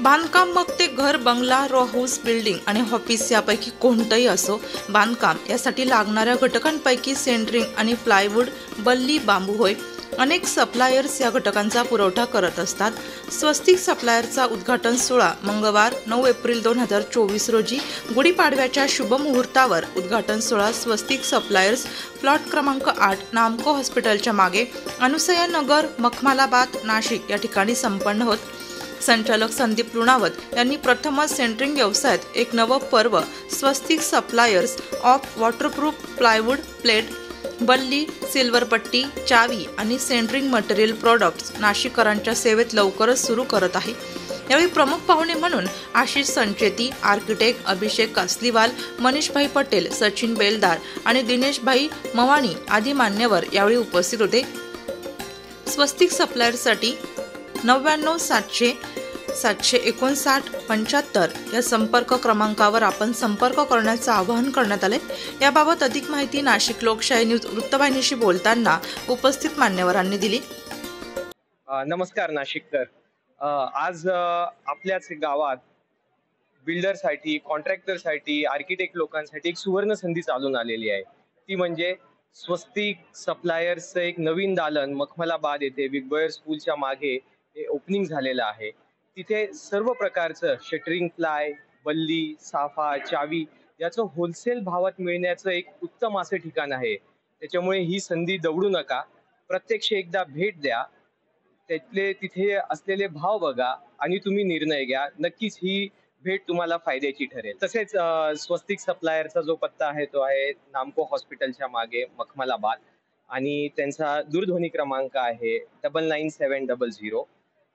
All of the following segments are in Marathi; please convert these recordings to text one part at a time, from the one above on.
बांधकाम मग ते घर, बंगला, रो हाऊस, बिल्डिंग आणि ऑफिस यापैकी कोणतंही असो, बांधकाम यासाठी लागणाऱ्या घटकांपैकी सेंटरिंग आणि प्लायवूड, बल्ली, बांबू होय. अनेक सप्लायर्स या घटकांचा पुरवठा करत असतात. स्वस्तिक सप्लायरचा उद्घाटन सोहळा मंगळवार 9 एप्रिल 2024 रोजी गुढीपाडव्याच्या शुभमुहूर्तावर उद्घाटन सोहळा स्वस्तिक सप्लायर्स प्लॉट क्रमांक 8 नामको हॉस्पिटलच्या मागे अनुसया नगर, मखमालाबाद, नाशिक या ठिकाणी संपन्न होत. संचालक संदीप लुणावत यांनी प्रथमच सेंटरिंग व्यवसायात एक नवं पर्व Swastik suppliers of waterproof plywood, plate, बल्ली, सिल्वरपट्टी, चावी आणि सेंटरिंग मटेरियल प्रॉडक्ट्स नाशिककरांच्या सेवेत लवकरच सुरू करत आहे. यावेळी प्रमुख पाहुणे म्हणून आशिष संचेती, आर्किटेक्ट अभिषेक कासलीवाल, मनीषभाई पटेल, सचिन बेलदार आणि दिनेशभाई मवाणी आदी मान्यवर यावेळी उपस्थित होते. स्वस्तिक सप्लायर्ससाठी 99 700 759 75 या संपर्क क्रमांकावर आपण संपर्क करण्याचं आवाहन करण्यात आले. याबाबत अधिक माहिती नाशिक लोकशाही न्यूज वृत्तवाहिनीशी बोलताना उपस्थित मान्यवरांनी दिली. नमस्कार नाशिककर. आज आपल्याच गावात बिल्डरसाठी, कॉन्ट्रॅक्टरसाठी, आर्किटेक्ट लोकांसाठी एक सुवर्ण संधी चालून आलेली आहे. ती म्हणजे स्वस्तिक सप्लायर्सचं एक नवीन दालन मखमलाबाद येथे बिग बॉयर स्कूलच्या मागे ओपनिंग झालेलं आहे. तिथे सर्व प्रकारचं शटरिंग, प्लाय, बल्ली, साफा, चावी याचं होलसेल भावात मिळण्याचं एक उत्तम असं ठिकाण आहे. त्याच्यामुळे ही संधी दवडू नका, प्रत्यक्ष एकदा भेट द्या, त्यातले तिथे असलेले भाव बघा आणि तुम्ही निर्णय घ्या. नक्कीच ही भेट तुम्हाला फायद्याची ठरेल. तसेच स्वस्तिक सप्लायरचा जो पत्ता आहे तो आहे नामको हॉस्पिटलच्या मागे मखमलाबाद आणि त्यांचा दूरध्वनी क्रमांक आहे 999700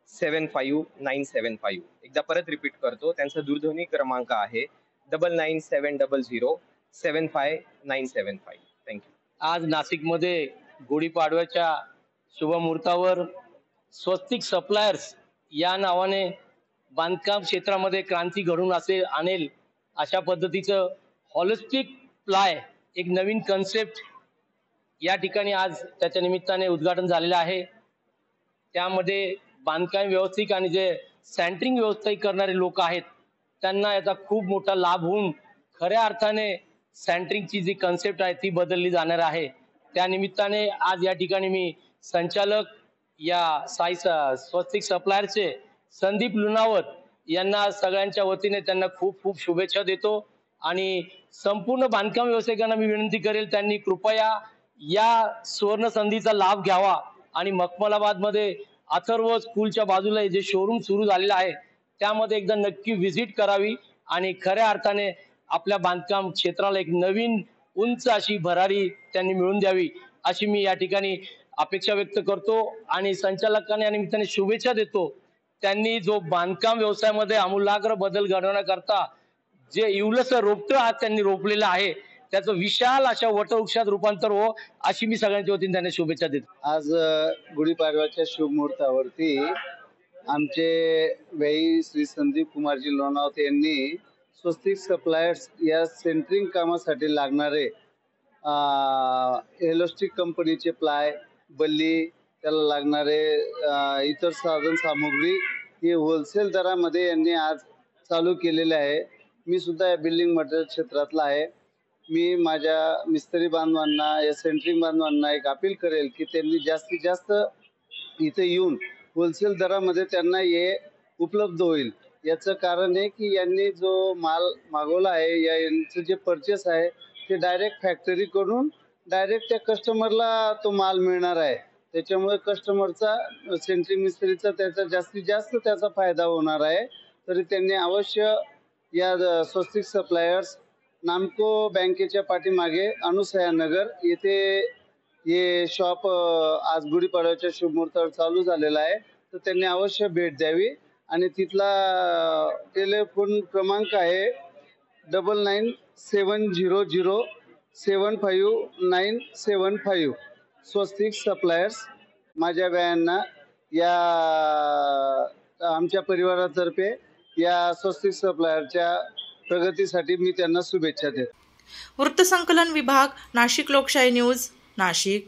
75975. एकदा परत रिपीट करतो, त्यांचा दूरध्वनी क्रमांक आहे 999700 75975. थँक्यू. आज नाशिकमध्ये गुढीपाडव्याच्या शुभमुहूर्तावर स्वस्तिक सप्लायर्स या नावाने बांधकाम क्षेत्रामध्ये क्रांती घडून आणेल अशा पद्धतीचं हॉलिस्टिक प्लाय एक नवीन कन्सेप्ट या ठिकाणी आज त्याच्या निमित्ताने उद्घाटन झालेलं आहे. त्यामध्ये बांधकाम व्यवस्थित आणि जे सेंटरिंग व्यवस्थित करणारे लोक आहेत त्यांना याचा खूप मोठा लाभ होऊन खऱ्या अर्थाने सेंटरिंगची जी कन्सेप्ट आहे ती बदलली जाणार आहे. त्या निमित्ताने आज या ठिकाणी मी संचालक या स्वस्तिक सप्लायरचे संदीप लुणावत यांना सगळ्यांच्या वतीने त्यांना खूप खूप शुभेच्छा देतो आणि संपूर्ण बांधकाम व्यावसायिकांना मी विनंती करेल त्यांनी कृपया या सुवर्ण संधीचा लाभ घ्यावा आणि मखमलाबाद मध्ये अथर्व स्कूलच्या बाजूला जे शोरूम सुरू झालेलं आहे त्यामध्ये एकदा नक्की व्हिजिट करावी आणि खऱ्या अर्थाने आपल्या बांधकाम क्षेत्राला एक नवीन उंच अशी भरारी त्यांनी मिळवून द्यावी अशी मी या ठिकाणी अपेक्षा व्यक्त करतो आणि संचालकांना या निमित्ताने शुभेच्छा देतो. त्यांनी जो बांधकाम व्यवसायामध्ये आमूलाग्र बदल घडवण्याकरता जे इवलसं रोपटं आज त्यांनी रोपलेलं आहे त्याचं विशाल अशा वटवृक्षात रूपांतर हो अशी मी सगळ्यांच्या वतीने त्यांना शुभेच्छा देतो. आज गुढीपाडव्याच्या शुभ मुहूर्तावरती आमचे व्ययी श्री संदीप कुमारजी लोणावत यांनी स्वस्तिक सप्लायर्स या सेंटरिंग कामासाठी लागणारे एलोस्टिक कंपनीचे प्लाय, बल्ली, त्याला लागणारे इतर साधन सामुग्री हे होलसेल दरामध्ये यांनी आज चालू केलेले आहे. मी सुद्धा या बिल्डिंग मटेरियल क्षेत्रातला आहे. मी माझ्या मिस्त्री बांधवांना, या सेंटरिंग बांधवांना एक अपील करेल की त्यांनी जास्तीत जास्त इथे येऊन होलसेल दरामध्ये त्यांना हे उपलब्ध होईल. याचं कारण आहे की यांनी जो माल मागवला आहे यांचं जे परचेस आहे ते डायरेक्ट फॅक्टरीकडून डायरेक्ट त्या कस्टमरला तो माल मिळणार आहे. त्याच्यामुळे कस्टमरचा, सेंटरिंग मिस्त्रीचा त्याचा जास्तीत जास्त त्याचा फायदा होणार आहे. तरी त्यांनी अवश्य या स्वस्तिक सप्लायर्स नामको बँकेच्या पाठीमागे अनुसया नगर येथे हे शॉप आज गुढीपाडव्याच्या शुभमुहूर्तावर चालू झालेला आहे. तर त्यांनी अवश्य भेट द्यावी आणि तिथला टेलिफोन क्रमांक आहे 9970075975. स्वस्तिक सप्लायर्स. माझ्या बयांना या आमच्या परिवारातर्फे या स्वस्तिक सप्लायरच्या प्रगतीसाठी मी त्यांना शुभेच्छा देतो. वृत्तसंकलन विभाग, नाशिक लोकशाही न्यूज, नाशिक.